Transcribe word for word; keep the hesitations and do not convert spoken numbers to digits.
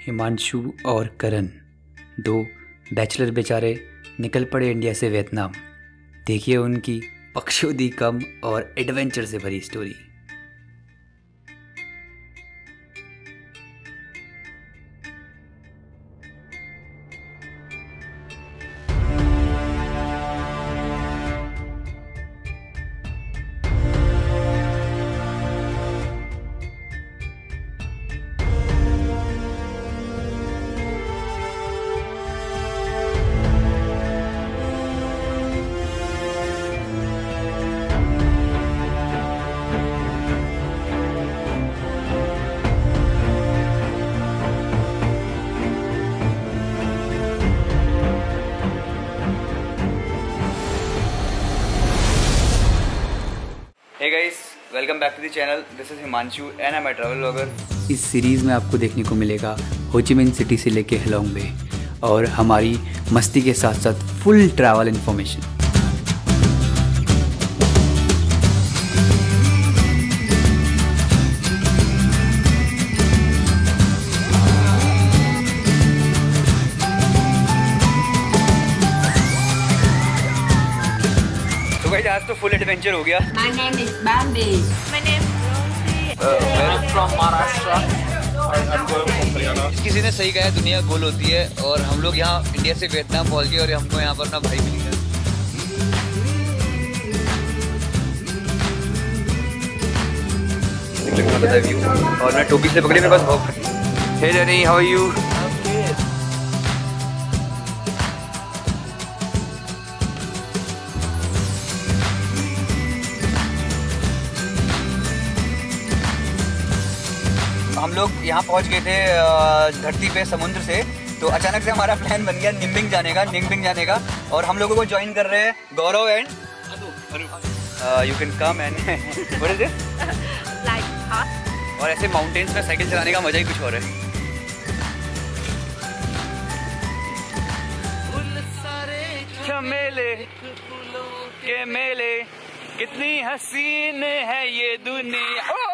हिमांशु और करण, दो बैचलर बेचारे निकल पड़े इंडिया से वियतनाम। देखिए उनकी पक्षोदी कम और एडवेंचर से भरी story. Hey guys, welcome back to the channel. This is Himanshu and I'm a travel vlogger. इस सीरीज़ में आपको देखने को मिलेगा हो ची मिन सिटी से लेके हेलोंग बे और हमारी मस्ती के साथ साथ फुल ट्रैवल इन्फॉर्मेशन। आज तो फुल एडवेंचर हो गया। My name is Bambi. My name is Rosie. I'm from Maharashtra. I'm going from Haryana. किसी ने सही कहा है, दुनिया गोल होती है और हम लोग यहाँ इंडिया से वियतनाम पहुँच गए और हमको यहाँ पर अपना भाई मिल गया। और मैं टोपी से पकड़ी मेरे पास बहुत। Hey Danny, how are you? हम लोग यहाँ पहुँच गए थे धरती पे समुद्र से, तो अचानक से हमारा प्लान बन गया निंगबिंग जाने का निंगबिंग जाने का और हम लोगों को ज्वाइन कर रहे हैं Gaurav and you can come and what is this Like us. और ऐसे माउंटेन्स में साइकिल चलाने का मजा ही कुछ और है। मेले के मेले कितनी हसीन है ये दुनिया।